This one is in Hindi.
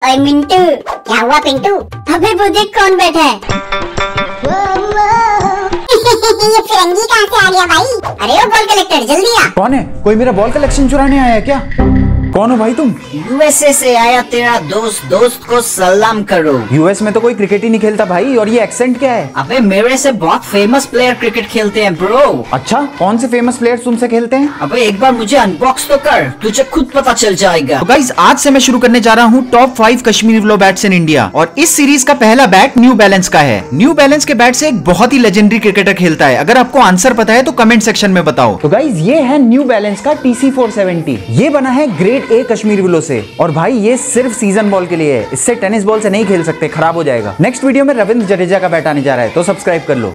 ओए मिंटू, क्या हुआ पिंटू? अबे वो देख कौन बैठा है। ये फिरंगी कहाँ से आ गया भाई? अरे वो बॉल कलेक्टर जल्दी आ। कौन है? कोई मेरा बॉल कलेक्शन चुराने आया है क्या? कौन हो भाई तुम? यूएसए से आया तेरा दोस्त को सलाम करो। यूएस में तो कोई क्रिकेट ही नहीं खेलता भाई, और ये एक्सेंट क्या है? अबे मेरे से बहुत फेमस प्लेयर क्रिकेट खेलते हैं ब्रो। अच्छा, कौन से फेमस प्लेयर्स तुमसे खेलते हैं? अबे एक बार मुझे अनबॉक्स तो कर, तुझे खुद पता चल जाएगा। तो गाइस आज से मैं शुरू करने जा रहा हूँ top 5 Kashmiri willow bats in India, और इस सीरीज का पहला बैट न्यू बैलेंस का है। न्यू बैलेंस के बैट से एक बहुत ही लेजेंडरी क्रिकेटर खेलता है। अगर आपको आंसर पता है तो कमेंट सेक्शन में बताओ। तो गाइज ये है न्यू बैलेंस का TC470। ये बना है ग्रेड A कश्मीरी विलो से, और भाई ये सिर्फ सीजन बॉल के लिए है। इससे टेनिस बॉल से नहीं खेल सकते, खराब हो जाएगा। नेक्स्ट वीडियो में रविंद्र जडेजा का बैट आने जा रहा है, तो सब्सक्राइब कर लो।